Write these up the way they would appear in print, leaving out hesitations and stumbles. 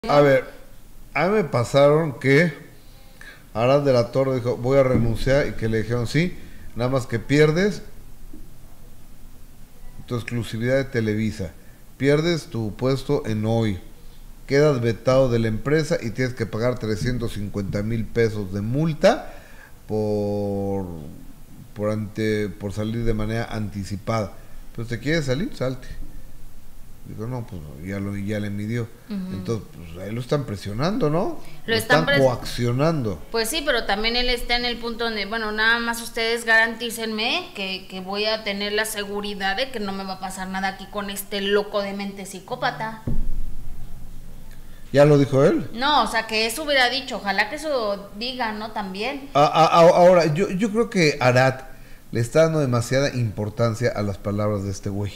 A ver, a mí me pasaron que Arad de la Torre dijo, voy a renunciar, y que le dijeron, sí, nada más que pierdes tu exclusividad de Televisa, pierdes tu puesto en Hoy, quedas vetado de la empresa y tienes que pagar 350,000 pesos de multa por, por salir de manera anticipada. Pues te quieres salir, salte. Digo, no, pues ya le midió. Entonces, pues ahí lo están presionando, ¿no? Lo están coaccionando. Pues sí, pero también él está en el punto donde, bueno, nada más ustedes garantícenme que voy a tener la seguridad de que no me va a pasar nada aquí con este loco de mente psicópata. ¿Ya lo dijo él? No, o sea, que eso hubiera dicho, ojalá que eso diga, ¿no? También. Ahora, yo creo que Arad le está dando demasiada importancia a las palabras de este güey.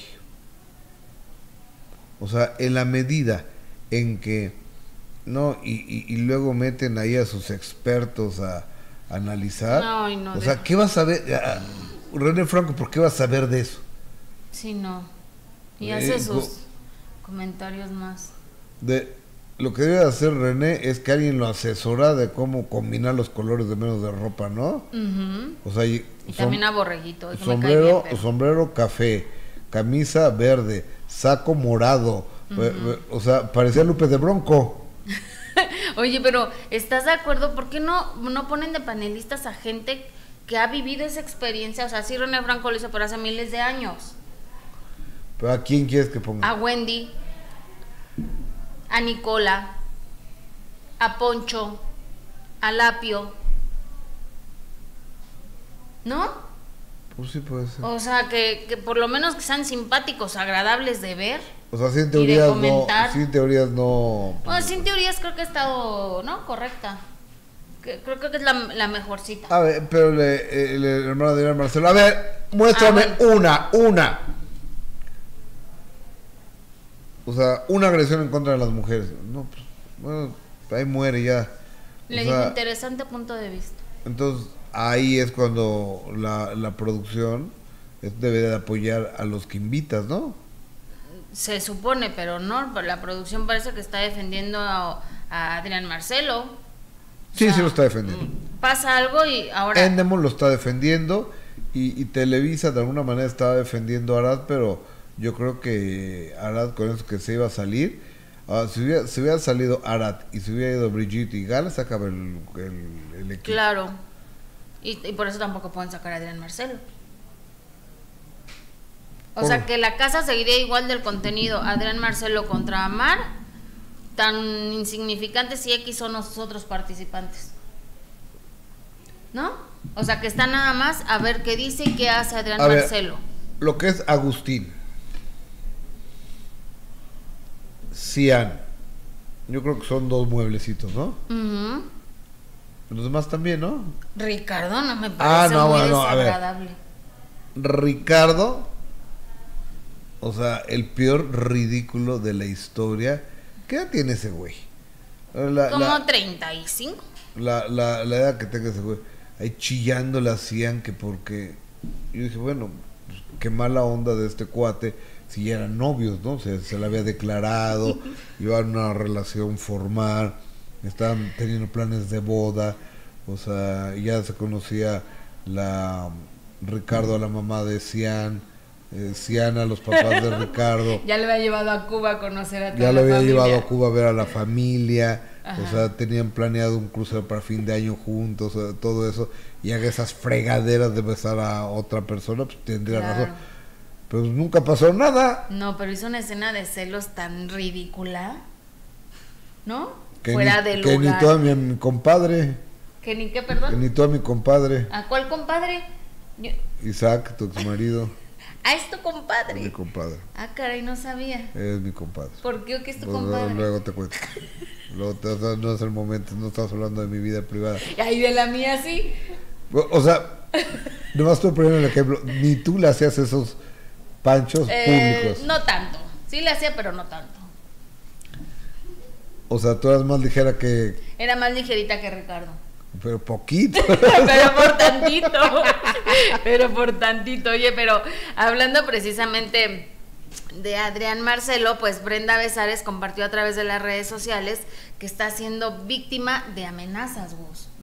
O sea, en la medida en que, ¿no? Y luego meten ahí a sus expertos a analizar. Ay, no, o sea, ¿qué vas a ver? René Franco, ¿por qué vas a saber de eso? Sí, no. Y hace sus comentarios más. Lo que debe hacer René es que alguien lo asesora de cómo combinar los colores de menos de ropa, ¿no? O sea, y también a Borreguito. Sombrero café, camisa verde, saco morado. O sea, parecía Lupe de Bronco. Oye, pero ¿estás de acuerdo? ¿Por qué no ponen de panelistas a gente que ha vivido esa experiencia? O sea, sí, René Franco lo hizo, pero hace miles de años. ¿Pero a quién quieres que ponga? A Wendy, a Nicola, a Poncho, a Lapio, ¿no? Pues sí puede ser. O sea, que por lo menos que sean simpáticos, agradables de ver. O sea, sin teorías no. Sin teorías no. Bueno, sin teorías creo que ha estado, ¿no? Correcta. Creo que es la mejorcita. A ver, pero el hermano de Adrián Marcelo. A ver, muéstrame una. O sea, una agresión en contra de las mujeres. No, pues, bueno, ahí muere ya. Le digo, interesante punto de vista. Entonces, ahí es cuando la producción debe de apoyar a los que invitas, ¿no? Se supone, pero no, la producción parece que está defendiendo a Adrián Marcelo. Sí, sí lo está defendiendo. Pasa algo y ahora... Endemol lo está defendiendo y Televisa de alguna manera estaba defendiendo a Arad, pero yo creo que Arad con eso que se iba a salir, si hubiera salido Arad y si hubiera ido Brigitte y Gala, sacaba el equipo. Claro, y por eso tampoco pueden sacar a Adrián Marcelo. O sea, que la casa seguiría igual del contenido. Adrián Marcelo contra Amar, tan insignificantes si X son los otros participantes, ¿no? O sea, que está nada más a ver qué dice y qué hace Adrián Marcelo. Lo que es Agustín, Cian, yo creo que son dos mueblecitos, ¿no? Los demás también, ¿no? Ricardo no me parece muy desagradable. Ricardo, o sea, el peor ridículo de la historia. ¿Qué edad tiene ese güey? Como 35. La edad que tenga ese güey. Ahí chillando la hacían que porque... Yo dije, bueno, pues, qué mala onda de este cuate. Si ya eran novios, ¿no? Se le había declarado, llevaban una relación formal, estaban teniendo planes de boda. O sea, ya se conocía Ricardo a la mamá de Cian. Cian a los papás de Ricardo. Ya le había llevado a Cuba a conocer a toda ya la lo había familia. llevado a Cuba a ver a la familia. Ajá. O sea, tenían planeado un crucero para fin de año juntos, o sea, todo eso, y haga esas fregaderas de besar a otra persona, pues tendría razón. Pero nunca pasó nada. No, pero hizo una escena de celos tan ridícula, ¿no? Que fuera de lugar. Que ni tú a mi compadre. ¿Que ni qué, perdón? Que ni tú a mi compadre. ¿A cuál compadre? Isaac, tu exmarido. ¿Ah, es tu compadre? Es mi compadre. Ah, caray, no sabía. Es mi compadre. ¿Por qué o qué es tu Pues, compadre? Luego te cuento. No es el momento, no estás hablando de mi vida privada. Y ahí de la mía sí. O sea, nomás estoy poniendo el ejemplo. Ni tú le hacías esos panchos públicos. No tanto. Sí le hacía, pero no tanto. O sea, tú eras más ligera que... Era más ligerita que Ricardo. Pero poquito. Pero por tantito. Pero por tantito. Oye, pero hablando precisamente de Adrián Marcelo, pues Brenda Besares compartió a través de las redes sociales que está siendo víctima de amenazas, Gus.